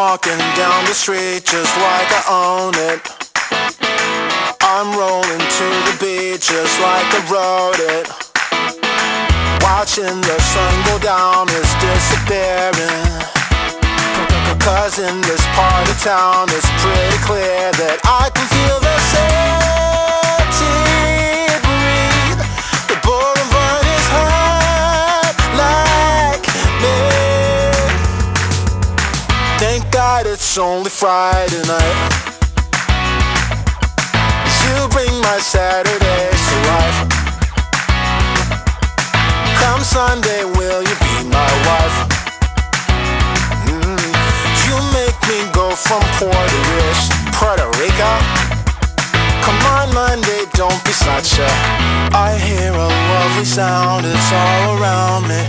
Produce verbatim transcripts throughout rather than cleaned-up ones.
walking down the street just like I own it. I'm rolling to the beat just like I wrote it. Watching the sun go down is disappearing. Cause in this part of town it's pretty clear that I can feel the city breathe. The boulevard is hot like me. Thank God it's only Friday night. You bring my Saturdays to life. Come Sunday, will you be my wife? Mm. You make me go from Puerto Rico, Puerto Rico. Come on Monday, don't be such a. I hear a lovely sound, it's all around me.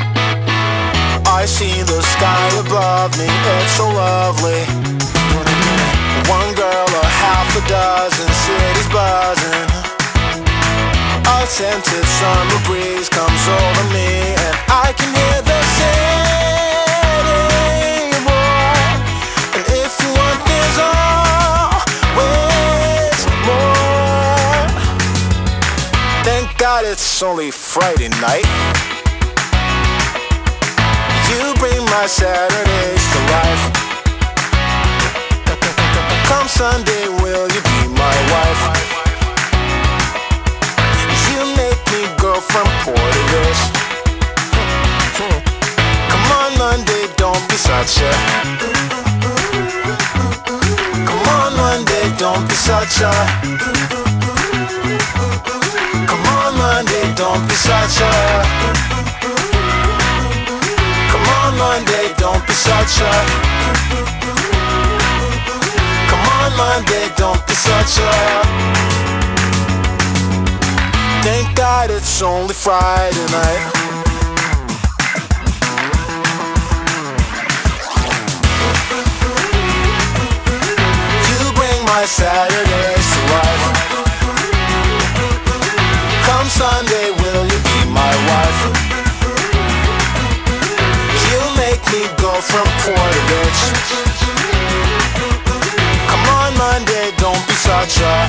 I see the sky above me, it's so lovely. One girl or half a dozen cities buzzing. A scented summer breeze comes over me, and I can hear the city roar. And if you want, there's always more. Thank God it's only Friday night. You bring my Saturdays to life. Come Sunday, will you be my wife? You make me go from Puerto Rico. Come on Monday, don't be such a. Come on Monday, don't be such a. Come on Monday, don't be such a. Come on Monday, don't be such a. Monday, don't be such a. Thank God it's only Friday night. You bring my Saturdays to life. Come Sunday, will you be my wife? You make me go from Puerto Rico. Monday, don't be such a.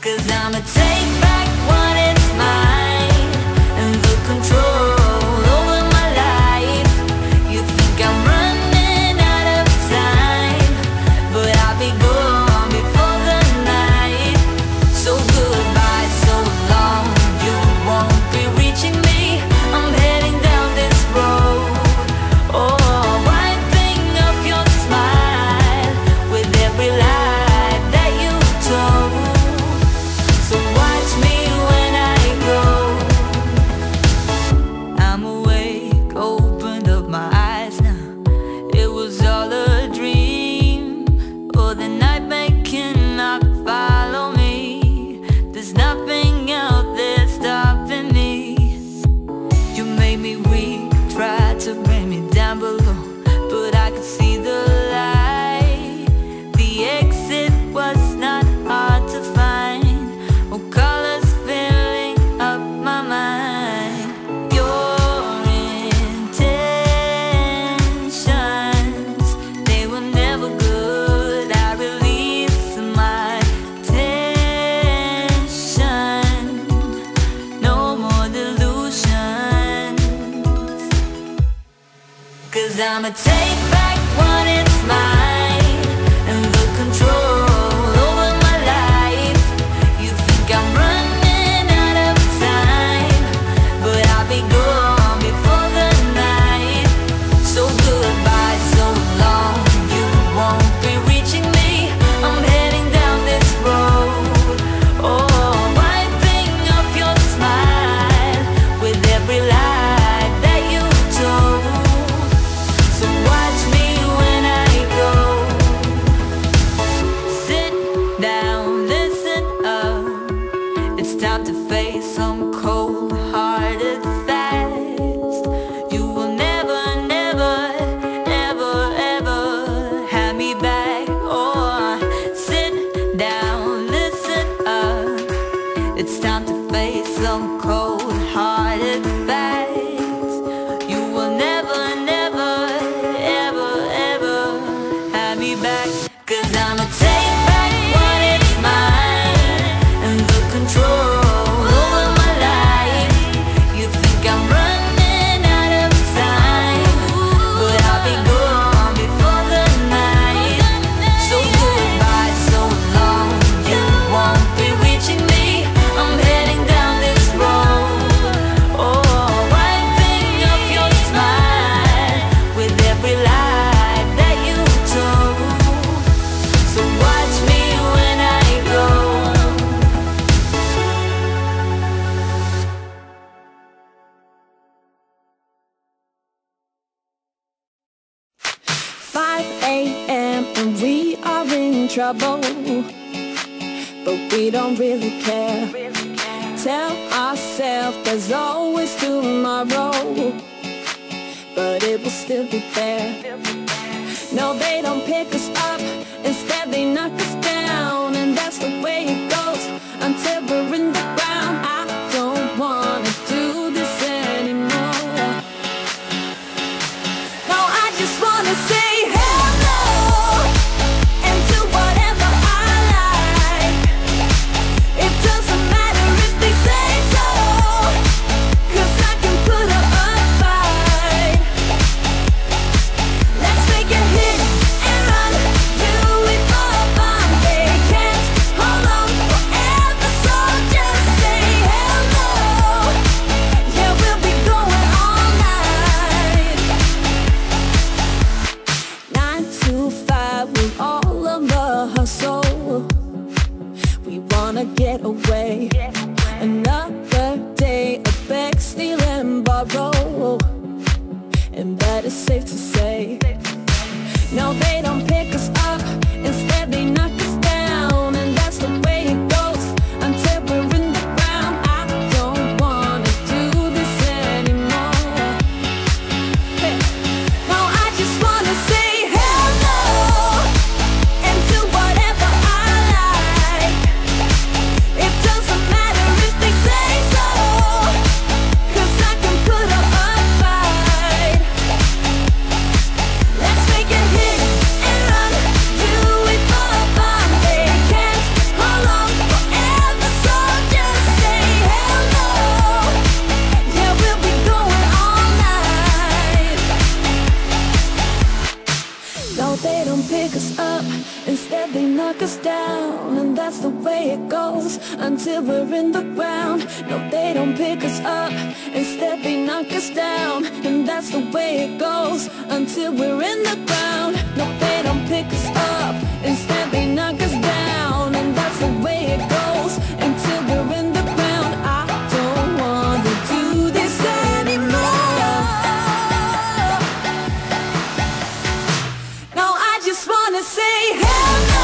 'Cause I'ma take back what is mine and the control over my life. You think I'm running out of time, but I'll be gone before the night. So goodbye, so long, you won't be reaching me. I'm heading down this road. Oh, wiping up your smile with every lie that you told. So watch me when I go. I'm awake, opened up my eyes now. It was all a dream. Oh, the nightmare cannot follow me. There's nothing out there stopping me. You made me weak, tried to bring me down below, but I could see the light. The exit was not hard to find. Oh, colors filling up my mind. Your intentions, they were never good. I released my tension. No more delusions. 'Cause I'ma take back what is mine and the control over my life. You think I'm running out of time, but I'll be gone before the night. So goodbye, so long, you won't be reaching me. I'm heading down this road. Oh, wiping up your smile with every lie that you told. So watch me when I go. Sit down, listen up. It's time to face some cold-hearted facts. You will never, never, ever, ever have me back. Or sit down, listen up. It's time to face some cold-hearted facts. You will never, never, ever, ever have me back. 'Cause I'ma take back what is mine and the control over my life. You think I'm running out of time, but I'll be gone before the night. So goodbye, so long, you won't be reaching me. I'm heading down this road. Oh, wiping up your smile with every lie that you told. So watch me when I go. five a m and we are in trouble, but we don't really care. Tell ourselves there's always tomorrow, but it will still be there. No, they don't pick us up, instead they knock us down, and that's the way it goes until we're in the ground. I don't wanna do this anymore. No, I just wanna say hello and do whatever I like. It doesn't matter if they say so, 'cause I can put up a fight. Let's make a hit and run, do it for fun. They can't hold on forever, so just say hello. Yeah, we'll be going all night. Nine to five, we're all on the hustle. We wanna get away. Another day of beg, steal and borrow, and that is safe to say. No, they don't pick us up, instead they knock us down, and that's the way it goes until we're in the ground. I don't wanna do this anymore. Hey. No, I just wanna say hello and do whatever I like. It doesn't matter way it goes until we're in the ground. No, they don't pick us up, instead they knock us down. And that's the way it goes until we're in the ground. No, they don't pick us up, instead they knock us down. And that's the way it goes until we're in the ground. I don't wanna do this anymore. No, I just wanna say hell no.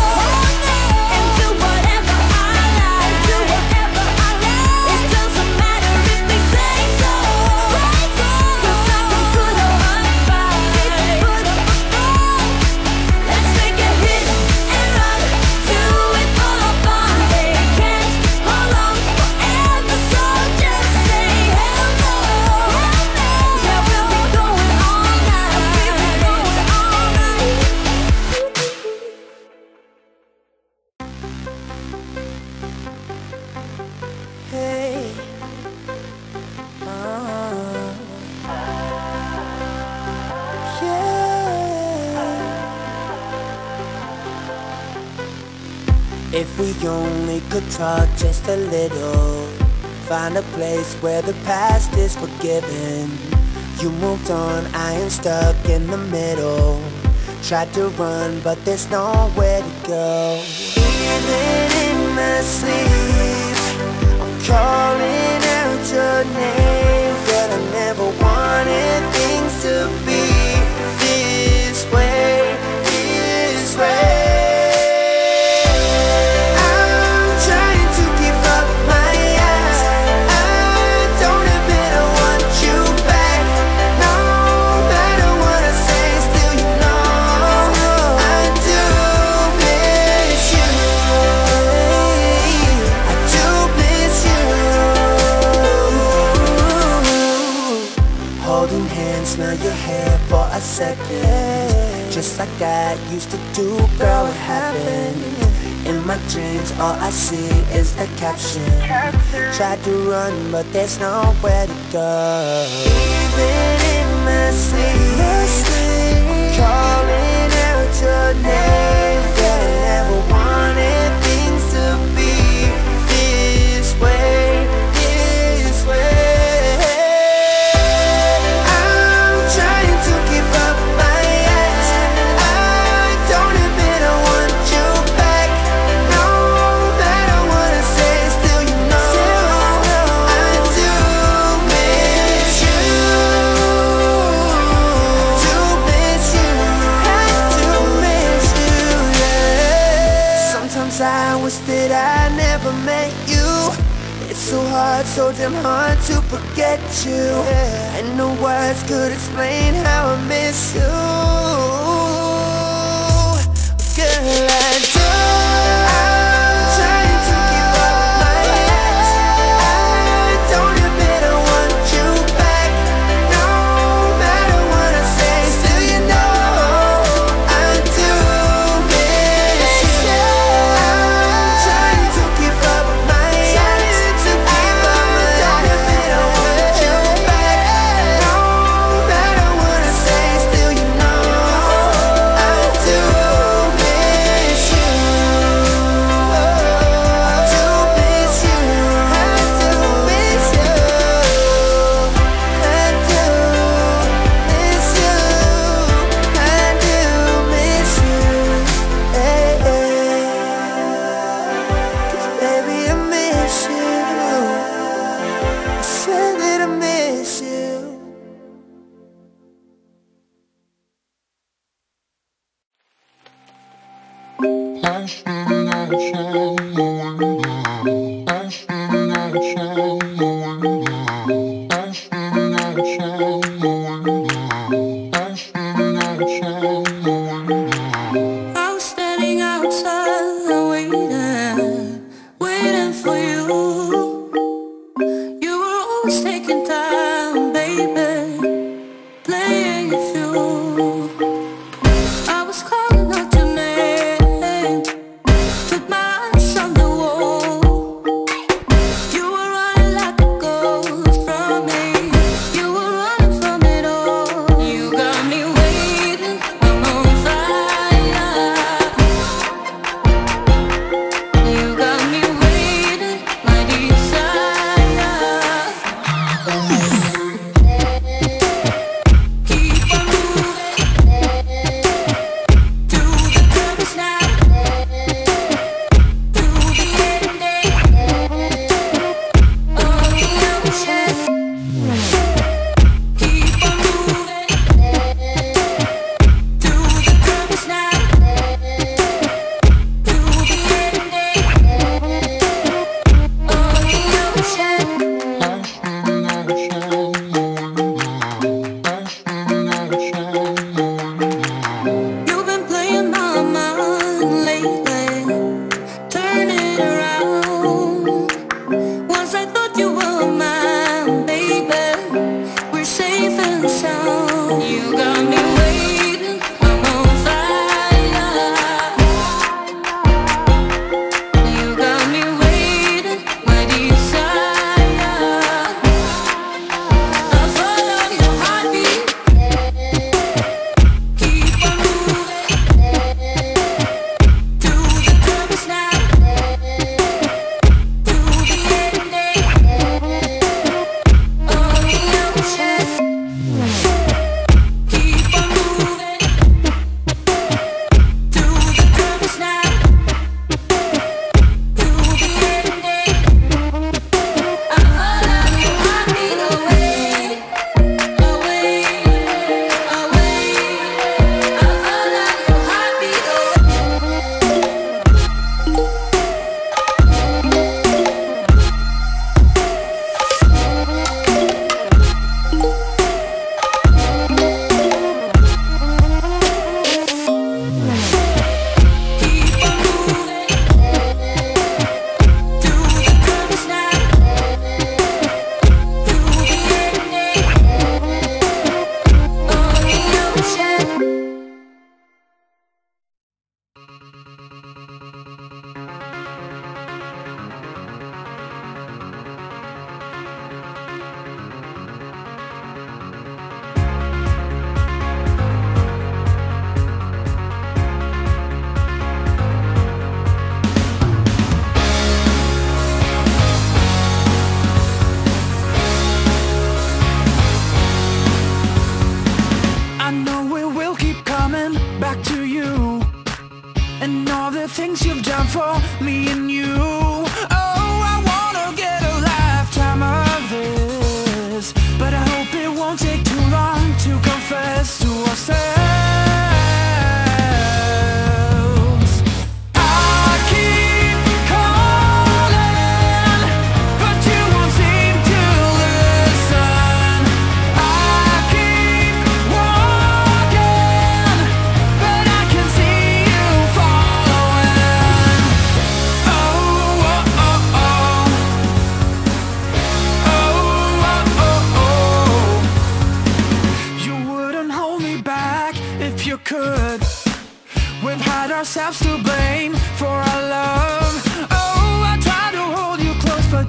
If we only could talk just a little, find a place where the past is forgiven. You moved on, I am stuck in the middle. Tried to run, but there's nowhere to go. Even in my sleep, I'm calling out your name. But I never wanted things to be this way, this way. Smell your hair for a second, just like I used to do, girl, what happened? In my dreams, all I see is the caption. Tried to run, but there's nowhere to go. Even in my sleep, I'm calling out your name. But I never wanted things to be this way, this way. I wish that I never met you. It's so hard, so damn hard to forget you. And no words could explain how I miss you. Girl, I do. I'm trying to keep up my hands. I don't admit I want you back. No matter what I say, still you know I do miss you. Still you know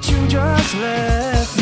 you just left